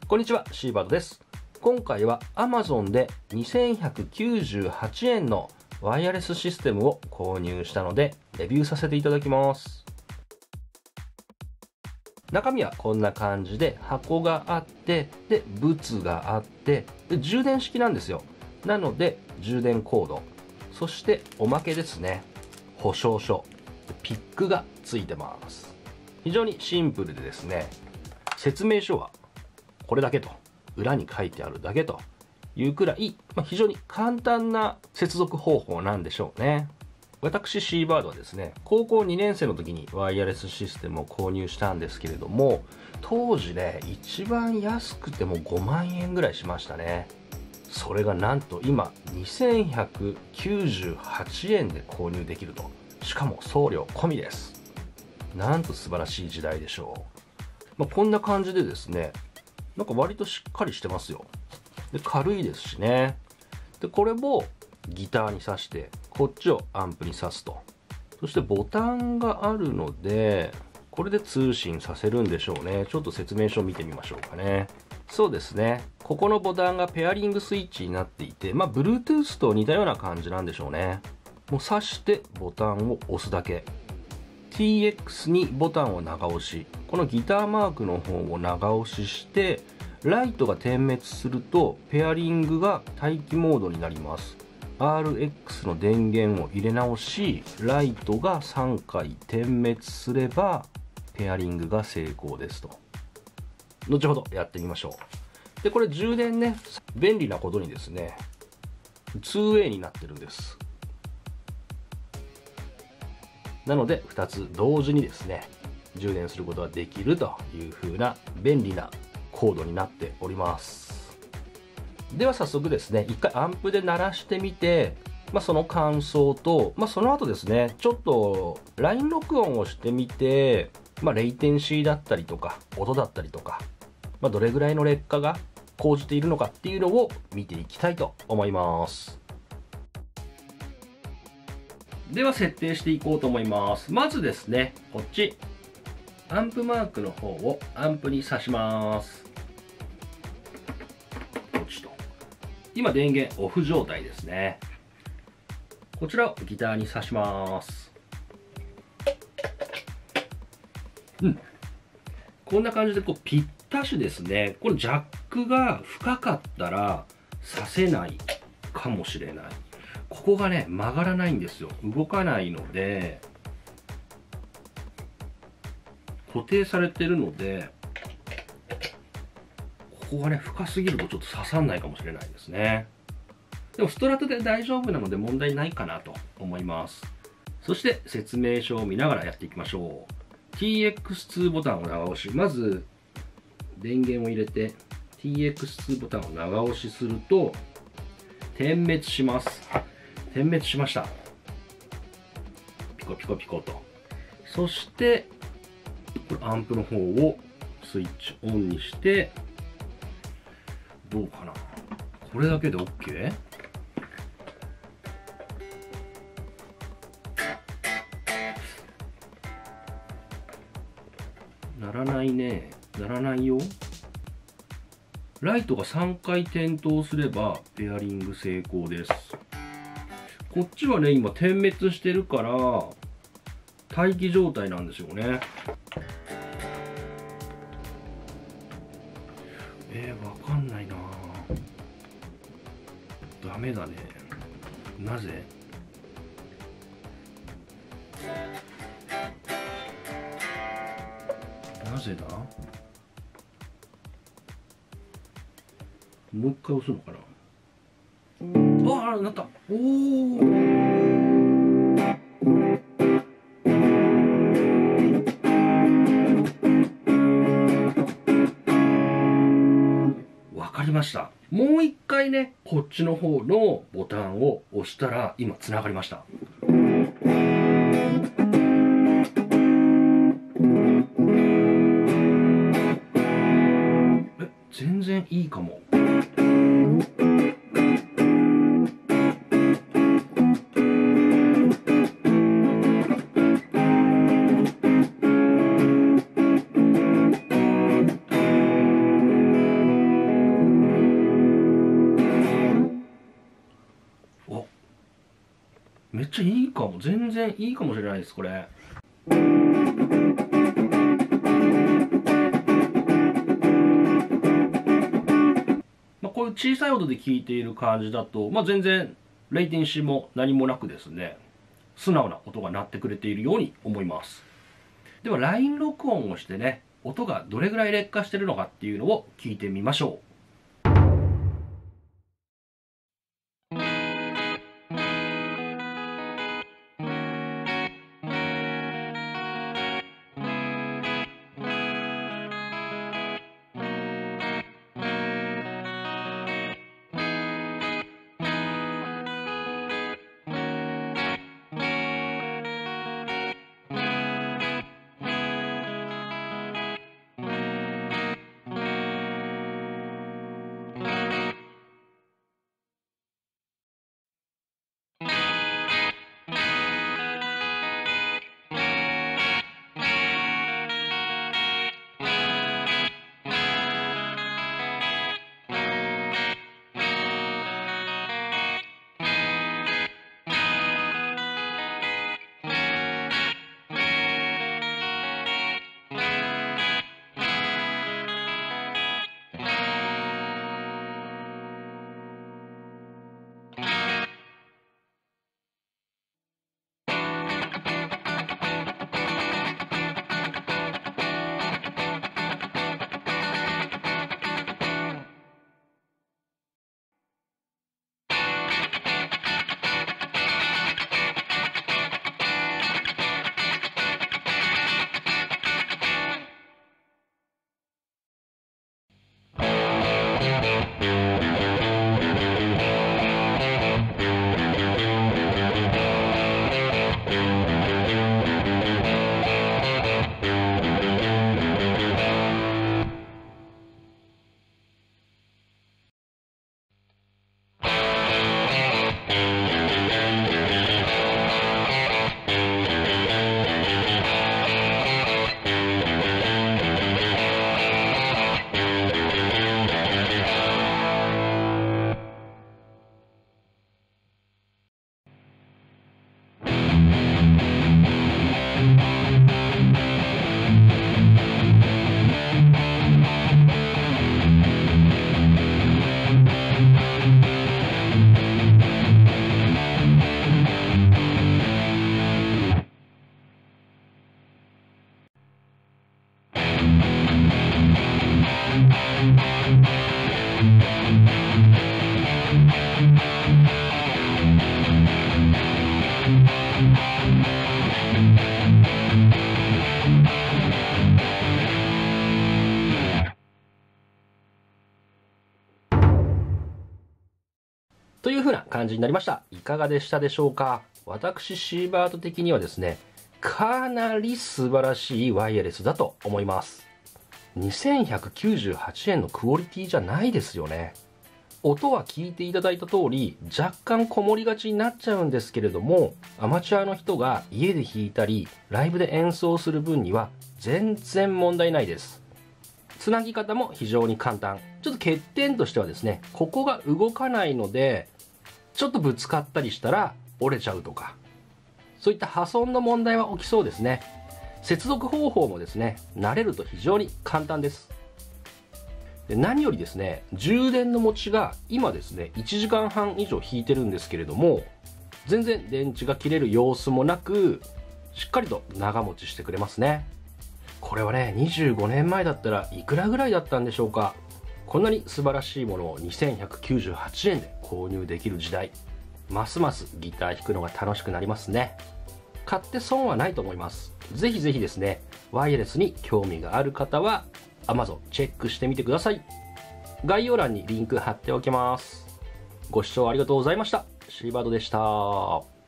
こんにちは、シーバードです。今回は Amazon で2198円のワイヤレスシステムを購入したので、レビューさせていただきます。中身はこんな感じで、箱があって、で、ブツがあって、で、充電式なんですよ。なので、充電コード、そしておまけですね。保証書、ピックがついてます。非常にシンプルでですね、説明書はこれだけと、裏に書いてあるだけというくらい、非常に簡単な接続方法なんでしょうね。私、シーバードはですね、高校2年生の時にワイヤレスシステムを購入したんですけれども、当時ね、一番安くても5万円ぐらいしましたね。それがなんと今、2198円で購入できると。しかも送料込みです。なんと素晴らしい時代でしょう。こんな感じでですね、なんか割としっかりしてますよ。で、軽いですしね。で、これをギターに挿して、こっちをアンプに挿すと。そしてボタンがあるので、これで通信させるんでしょうね。ちょっと説明書を見てみましょうかね。そうですね。ここのボタンがペアリングスイッチになっていて、Bluetooth と似たような感じなんでしょうね。もう挿してボタンを押すだけ。TX にボタンを長押し。このギターマークの方を長押しして、ライトが点滅すると、ペアリングが待機モードになります。RX の電源を入れ直し、ライトが3回点滅すれば、ペアリングが成功ですと。後ほどやってみましょう。で、これ充電ね、便利なことにですね、2way になってるんです。なので、2つ同時にですね、充電することができるという風な便利なコードになっております。では早速ですね、一回アンプで鳴らしてみて、その感想と、その後ですね、ちょっと LINE 録音をしてみて、レイテンシーだったりとか、音だったりとか、どれぐらいの劣化が講じているのかっていうのを見ていきたいと思います。では設定していこうと思います。まずですね、こっち。アンプマークの方をアンプに挿します。こっちと。今電源オフ状態ですね。こちらをギターに挿します。こんな感じでぴったしですね。このジャックが深かったら挿せないかもしれない。ここがね、曲がらないんですよ。動かないので、固定されてるので、ここがね、深すぎるとちょっと刺さんないかもしれないですね。でもストラトで大丈夫なので問題ないかなと思います。そして説明書を見ながらやっていきましょう。TX2 ボタンを長押し。まず、電源を入れて、TX2 ボタンを長押しすると、点滅します。点滅しました。ピコピコピコと。そして、これアンプの方をスイッチオンにして、どうかな。これだけで OK？ ならないね。ならないよ。ライトが3回点灯すればペアリング成功です。こっちはね、今点滅してるから待機状態なんですよね。わかんないな。ダメだね。なぜ？なぜだ？もう一回押すのかな。なった。おお。わかりました。もう一回ね、こっちの方のボタンを押したら、今繋がりました。全然いいかも。 っちゃいいかも。全然いいかもしれないです、これ。こういう小さい音で聞いている感じだと、全然レイテンシーも何もなくですね、素直な音が鳴ってくれているように思います。では LINE 録音をしてね、音がどれぐらい劣化してるのかっていうのを聞いてみましょう。という風な感じになりました。いかがでしたでしょうか。私シーバート的にはですね、かなり素晴らしいワイヤレスだと思います。2198円のクオリティじゃないですよね。音は聞いていただいた通り若干こもりがちになっちゃうんですけれども、アマチュアの人が家で弾いたりライブで演奏する分には全然問題ないです。つなぎ方も非常に簡単。ちょっと欠点としてはですね、ここが動かないのでちょっとぶつかったりしたら折れちゃうとか、そういった破損の問題は起きそうですね。接続方法もですね、慣れると非常に簡単です。で何よりですね、充電の持ちが今ですね1時間半以上引いてるんですけれども、全然電池が切れる様子もなくしっかりと長持ちしてくれますね。これはね、25年前だったらいくらぐらいだったんでしょうか。こんなに素晴らしいものを2198円で購入できる時代、ますますギター弾くのが楽しくなりますね。買って損はないと思います。ぜひぜひですね、ワイヤレスに興味がある方は Amazon チェックしてみてください。概要欄にリンク貼っておきます。ご視聴ありがとうございました。シーバードでした。